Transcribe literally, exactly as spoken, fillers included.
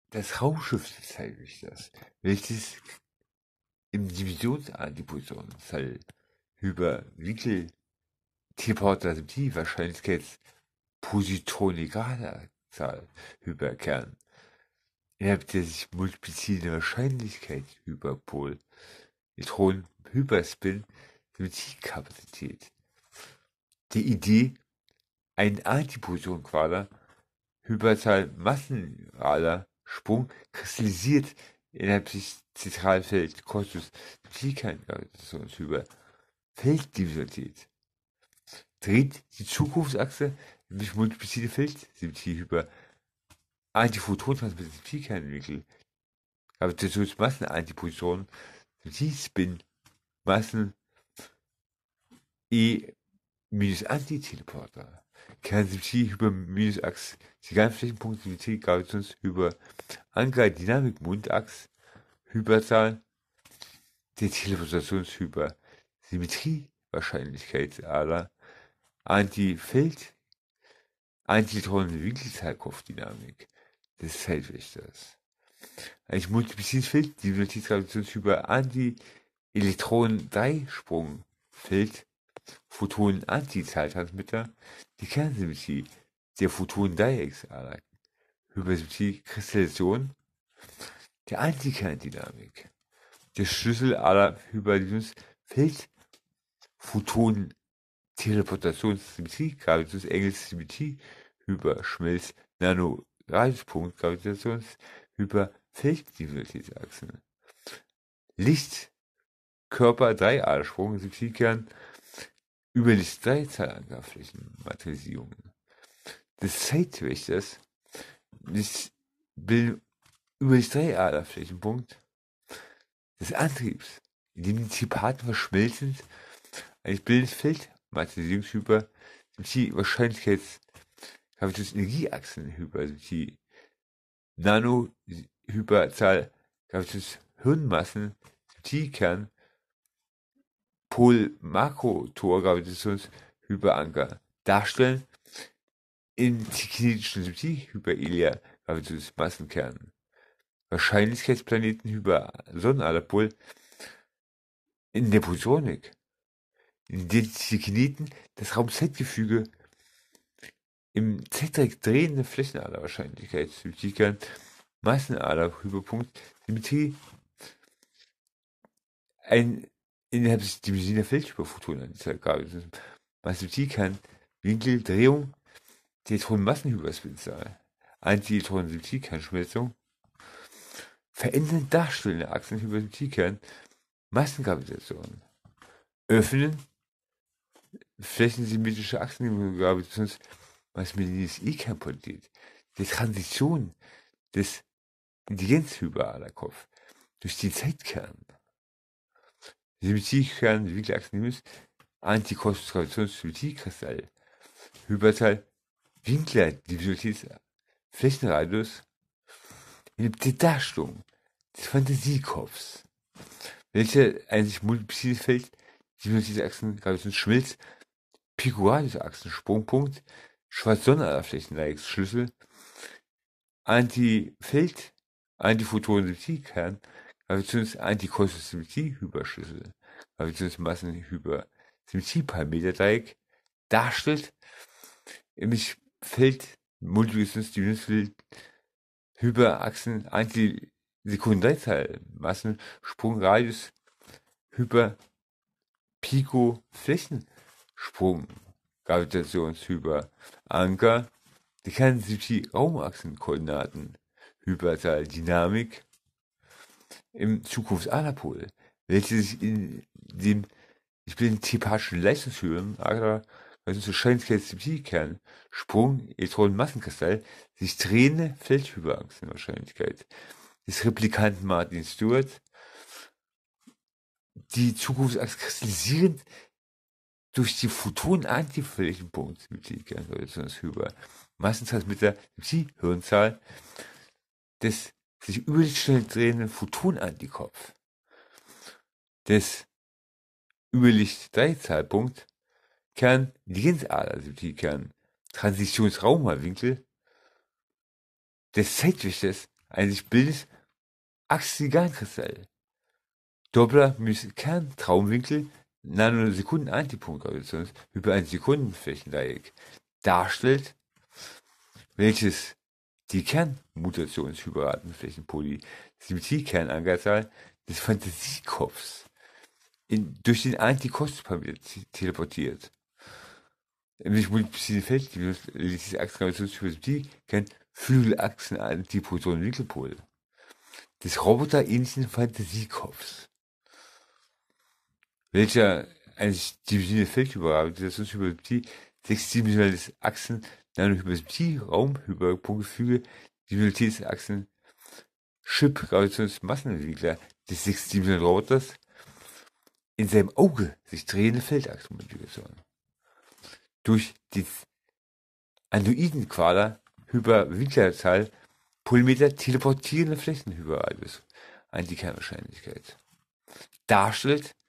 das Raumschiff des Zeitwächters, welches im Divisionsantiposonenzahl über Winkel-Teleportability Wahrscheinlichkeitspositronegaler Zahl über Kern, innerhalb der sich multiplizierende Wahrscheinlichkeit Hyperpol, Neutron, Hyperspin, Symmetriekapazität. Die Idee, ein Antiposon-Quader, Hyperzahl massenaler Sprung kristallisiert innerhalb des Zentralfeld Kosmos Symmetriekapazität über Felddiversität. Dreht die Zukunftsachse durch multiplizierte Feldsymmetrie über Antiphoton-Transmissiv-Kernwinkel, Gravitationsmassen, Antipositronen, Spin, Massen, E minus Antiteleporter, Kernsymmetrie über Minusachs, Signalflächenpunkt, Symmetrie, Gravitations über Anker, Dynamik, Mundachs, Hyperzahl, der Teleportationshyper, Symmetrie, Wahrscheinlichkeitsader, Antifeld, Antielektronen, Winkelzahlkopfdynamik des Zeitwächters. Ein multipliziertes Feld, die Velocitätsgravitationshyper, Anti-Elektronen drei Sprungfeld, Photonen-Antizahltransmitter, die Kernsymmetrie der Photonen-Dreiecks-Ader, Hypersymmetrie, Kristallation, der Antikerndynamik, der Schlüsselader Hyperdimensionsfeld, Photonen, Teleportationssymmetrie, Gravitations-Engels-Symmetrie, Hyperschmelz, Nano-Radiuspunkt, Gravitations, Hyperfelddiversitätsachsen. Licht, Körper, drei Adersprung, Symmetriekern, über die Dreizahlankerflächen, Materialisierungen des Zeitwächters, des bilden über die Dreiaderflächenpunkt des Antriebs, in dem die Zipaten verschmelzen, ein bildendes Feld, Materialisierungshyper, die Wahrscheinlichkeits Gravitationsenergieachsen hyper, die Nano-Hyperzahl Gravitationshirnmassen, die Kern, Pol-Makrotor-Gravitationshyperanker darstellen, in die kinetischen Symmetrie Hyperelia Gravitationsmassenkern. Wahrscheinlichkeitsplaneten über Sonnenaderpol in der Positronik, in der die Kineten das Raumzeitgefüge im Zeitdreieck drehende Flächenader Wahrscheinlichkeit Symmetriekern, Massenader Hyperpunkt, Symmetrie, ein innerhalb des dimensioner Feldhyperphotonen, Mathematikern, Winkel, Drehung, die Elektronenmassenhyperspinzahl, Anti-Elektronensymmetriekernschmelzung, verändern darstellende Achsen Hypersymmetriekern, Massengravitation, öffnen flächensymmetrische Achsen Gravitations Massenmedinis E-Kernpolität, die Transition des Intelligenzhyperaderkopf durch den Zeitkern. Symmetriekern, Winkelachsen, Antikosmos Gravitationssymmetriekristall, Hyperzahl, Winkler, Diversität, Flächenradius, in der Darstellung des Fantasiekopfs, welcher ein sich multipliziertes Feld, Diversitätsachsen, Gravitationsschmelz, Pico-Radius-Achsen, Sprungpunkt, Schwarz-Sonnenaderflächendreiecksschlüssel, Antifeld, Antiphoton-Symmetriekern, Gravitations-Antikosmos-Symmetrie-Hyperschlüssel, Gravitationsmassen-Hyper-Symmetrie-Parameterdreieck darstellt, im Feld Multiplikations-Dimensionsfeld Hyperachsen, Anti-Sekundendreizahl-Massen, Sprungradius, Hyper, Pico, Flächensprung, Gravitationshyper, Anker, die Kernsymmetrie Raumachsenkoordinaten, Hyperzahl, Dynamik im Zukunftsaderpol, welche sich in dem ich bin typischen Leistungshöhen, also Wahrscheinlichkeitssymmetriekern, Sprung, Elektronenmassenkristall, sich drehende Feldhyperachsenwahrscheinlichkeit des Replikanten Martin Stewart, die Zukunftsachse kristallisieren durch die Photonen-Antiflächenpunkt Symmetriekern, Hyper, Massentransmitter, Hirnzahl des sich über die schnell drehenden Photonenantikopf des Überlicht-Dreizahlpunkt, Kern, Intelligenzader, Symmetriekern, Transitionsraumwinkel des Zeitwächters ein sich bildendes Axigankristall. Doppler minus Kern Traumwinkel Nanosekunden Antipunktgravitation über ein Sekundenflächendreieck darstellt, welches die Kernmutationshyperratenflächenpolysymmetrie-Kernanzahl des Fantasiekopfs in, durch den Antikostparameter teleportiert. Nämlich multiplizierte Feld, die diese Achsengravitation kennt, Flügelachsen Antiprotonen-Winkelpole des roboterähnlichen Fantasiekopfs, welcher eine divisionelle Feldhyperratenflächenhypersymetrie sechsdimensionales Achsen Nanohypersymetrie Raumhyperpunktgefüge Dimensionalitätsachsen Chip-Gravitationsmassenentwickler des sechsdimensionalen Roboters in seinem Auge sich drehende Feldachsenmultiplikation. Durch die Anduidenquader Hyperwinklerzahl Polymeter teleportierende Flächenhyperradius Antikernwahrscheinlichkeit darstellt,